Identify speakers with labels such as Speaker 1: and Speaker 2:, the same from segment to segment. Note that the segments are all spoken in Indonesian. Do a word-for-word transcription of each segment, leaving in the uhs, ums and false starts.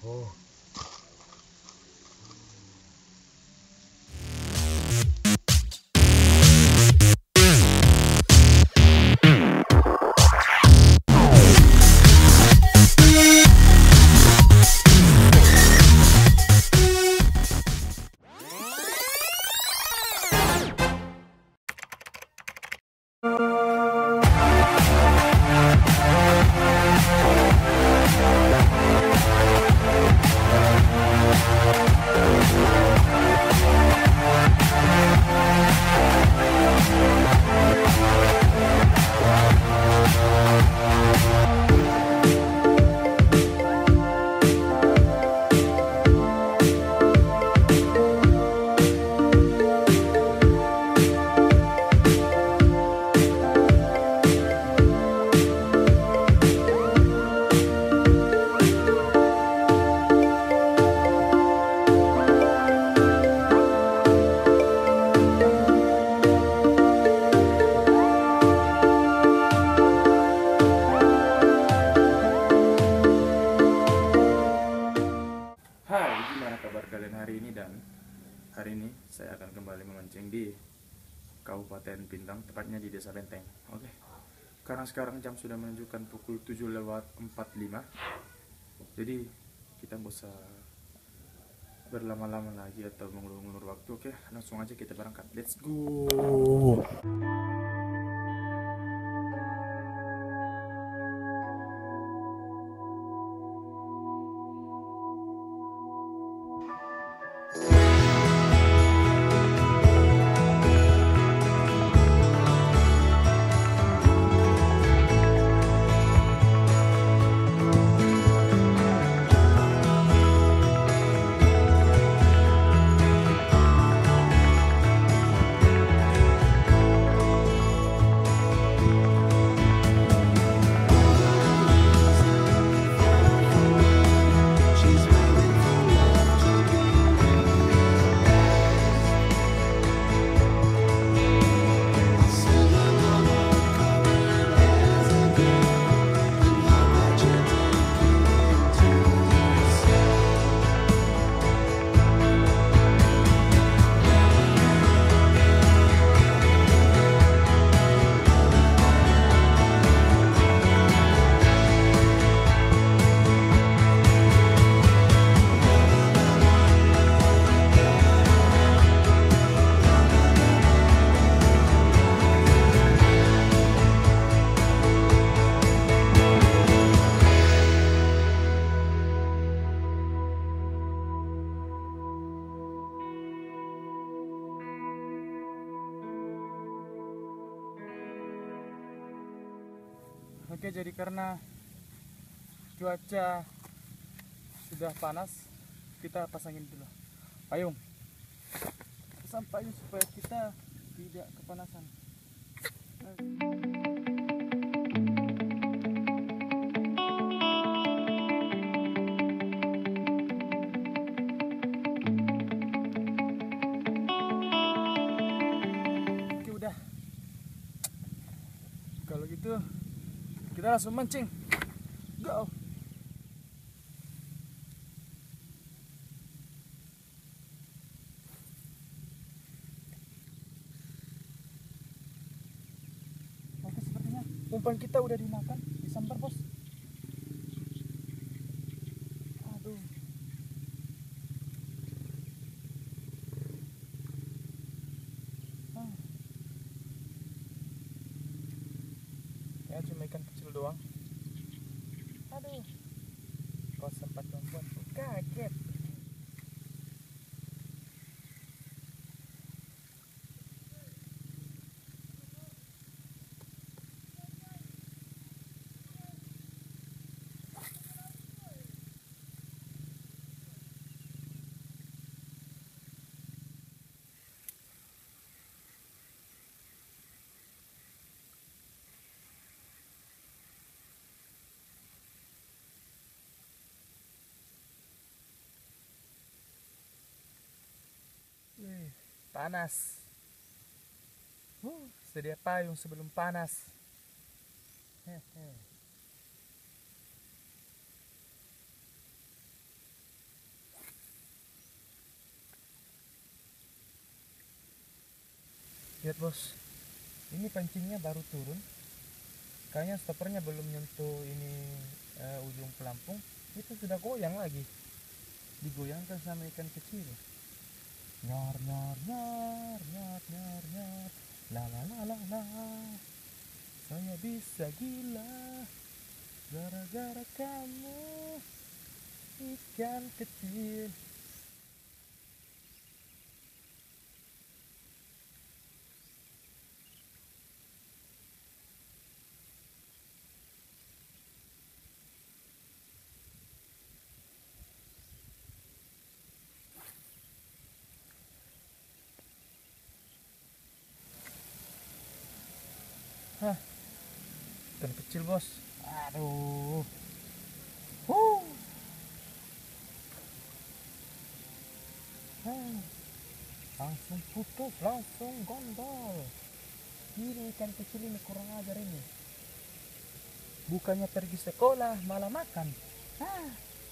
Speaker 1: Oh.
Speaker 2: Hai, gimana kabar kalian hari ini? Dan hari ini saya akan kembali memancing di Kabupaten Pintang, tepatnya di Desa Benteng. Oke. Karena sekarang jam sudah menunjukkan pukul tujuh lewat empat puluh lima. Jadi kita nggak usah berlama-lama lagi atau mengulur-ulur waktu. Oke, langsung aja kita berangkat. Let's go. Oke, jadi karena cuaca sudah panas, kita pasangin dulu payung. Pasang payung supaya kita tidak kepanasan. Oke, udah. Kalau gitu kita langsung mancing. Go. Oke, sepertinya umpan kita udah dimakan, disambar, bos. Aduh. Ah. Ya, cuma ikan kecil doang. Aduh, kau sempat membuatku kaget. Wih, panas. Uh, sedia payung sebelum panas. Hehe. Lihat bos, ini pancingnya baru turun. Kayaknya stoppernya belum nyentuh ini uh, ujung pelampung. Itu sudah goyang lagi. Digoyangkan sama ikan kecil. Nyar nyar nyar nyar nyar nyar. La la la la la. Saya bisa gila gara-gara kamu, ikan kecil. Hah, ikan kecil bos. Aduh. Huh. Hah. Langsung putus, langsung gondol. Ini ikan kecil ini kurang ajar ini. Bukannya pergi sekolah, malah makan. Hah.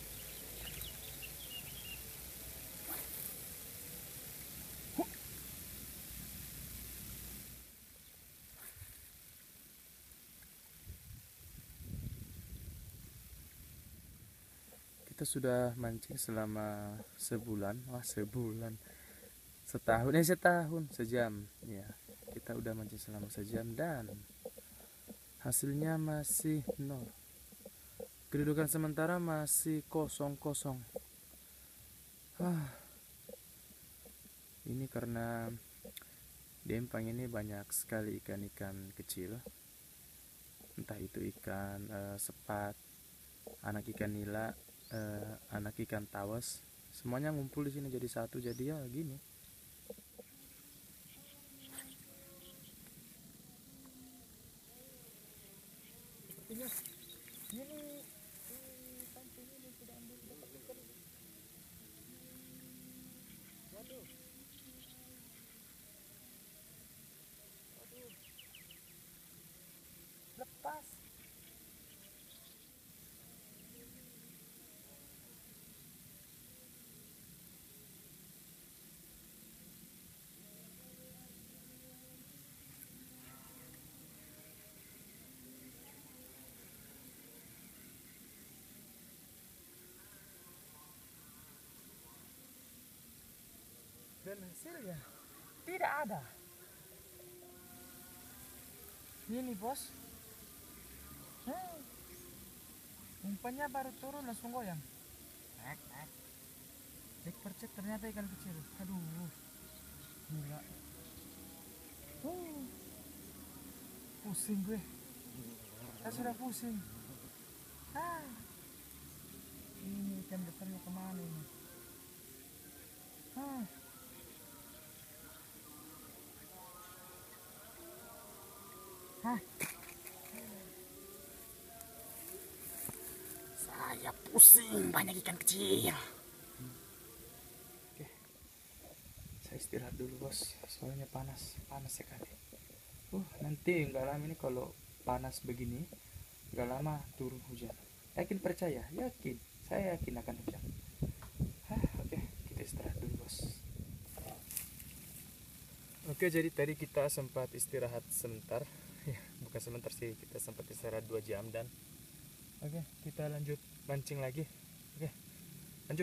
Speaker 2: Kita sudah mancing selama sebulan, wah sebulan, setahun, eh setahun, sejam, ya. Kita udah mancing selama sejam dan hasilnya masih nol. Kedudukan sementara masih kosong-kosong. Ah, ini karena di empang ini banyak sekali ikan-ikan kecil, entah itu ikan uh, sepat, anak ikan nila, Uh, anak ikan tawas, semuanya ngumpul di sini jadi satu, jadi ya gini. Sepertinya ini pancing ini sudah ambil dapat ikan. Waduh. Waduh. Lepas. Dan hasilnya tidak ada. Ini bos, hmm. umpannya baru turun langsung goyang. Ek, ek. Dek percet ternyata ikan kecil. Aduh, gila. Uh. Pusing gue. Saya sudah pusing. Ah. Ini ikan besarnya kemana ini? Ah. Hah? Saya pusing, banyak ikan kecil. Oke, saya istirahat dulu bos, soalnya panas, panas sekali. Uh, nanti nggak lama ini kalau panas begini, nggak lama turun hujan. Yakin percaya? Yakin, saya yakin akan hujan. Hah, oke, kita istirahat dulu bos. Oke, jadi tadi kita sempat istirahat sebentar. Ya, bukan sebentar sih, kita sempat istirahat dua jam dan oke, kita lanjut mancing lagi. Oke, lanjut.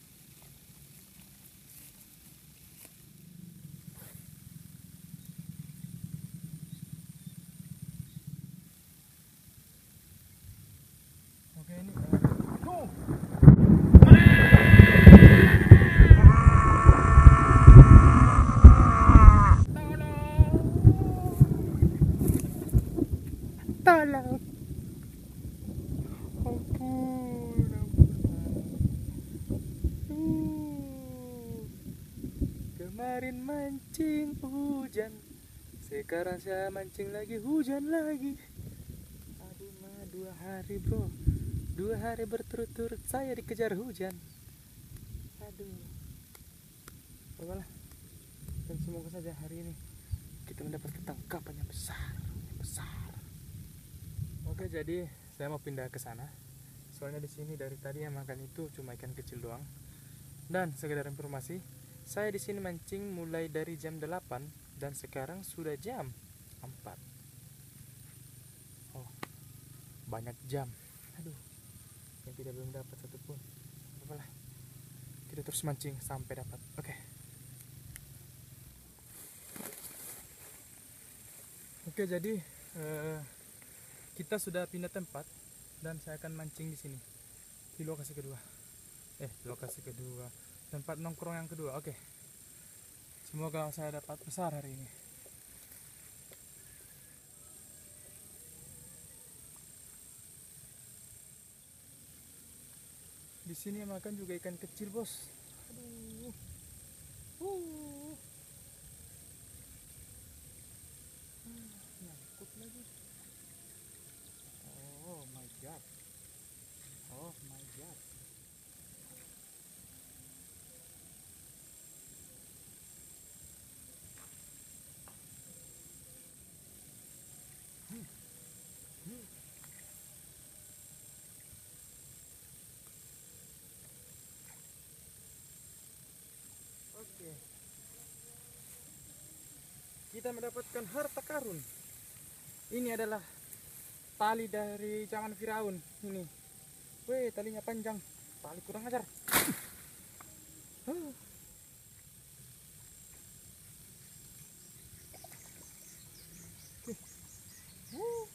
Speaker 2: Oke, ini tuh. Tolong. Ampun, ampun. Kemarin mancing hujan, sekarang saya mancing lagi hujan lagi. Aduh mah, dua hari bro, dua hari berturut-turut saya dikejar hujan. Aduh, apalah. Dan semoga saja hari ini kita mendapat ketangkapan yang besar, yang besar. Oke, jadi saya mau pindah ke sana. Soalnya di sini dari tadi yang makan itu cuma ikan kecil doang. Dan sekedar informasi, saya di sini mancing mulai dari jam delapan Dan sekarang sudah jam empat. Oh, banyak jam. Aduh, yang tidak belum dapat satupun. Apalah, kita terus mancing sampai dapat. Oke. Oke, jadi eh, kita sudah pindah tempat dan saya akan mancing di sini di lokasi kedua. Eh, lokasi kedua, tempat nongkrong yang kedua. Oke. Semoga saya dapat besar hari ini. Di sini makan juga ikan kecil, bos. Aduh. Uh. Nyangkut lagi. Oh my god. Oh my god. Hmm. Hmm. Oke. Kita mendapatkan harta karun. Ini adalah tali dari zaman Firaun ini. Weh, talinya panjang. Tali kurang ajar. Huh. Oke. Uh.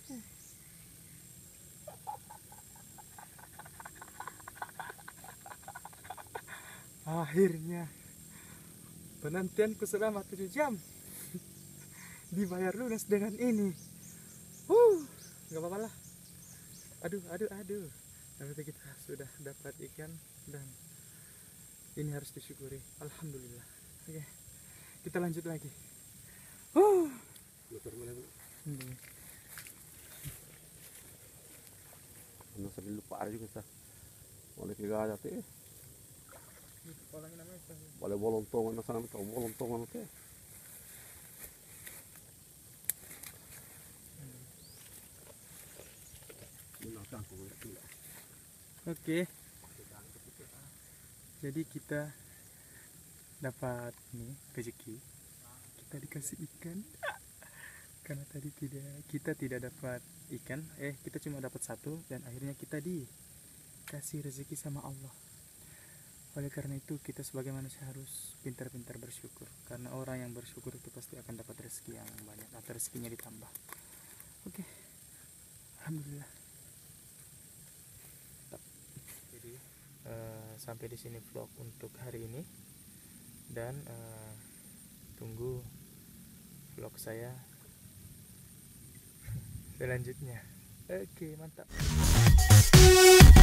Speaker 2: Akhirnya penantianku selama tujuh jam dibayar lunas dengan ini. Uh, nggak apa-apa lah. Aduh, aduh, aduh. Nanti kita sudah dapat ikan dan ini harus disyukuri. Alhamdulillah. Oke, kita lanjut lagi. Uh. Hmm.
Speaker 1: Ano sa lupa aja juga sa. Oleh kegaya teh.
Speaker 2: Kepalanya namanya apa?
Speaker 1: Boleh bolontongan na sana to, bolontongan teh.
Speaker 2: Oke. Jadi kita dapat nih rezeki. Kita dikasih ikan. Karena tadi tidak kita tidak dapat ikan, eh kita cuma dapat satu dan akhirnya kita dikasih rezeki sama Allah. Oleh karena itu kita sebagai manusia harus pintar-pintar bersyukur, karena orang yang bersyukur itu pasti akan dapat rezeki yang banyak atau rezekinya ditambah. Oke, alhamdulillah. Jadi uh, sampai di sini vlog untuk hari ini dan uh, tunggu vlog saya selanjutnya. Oke, mantap.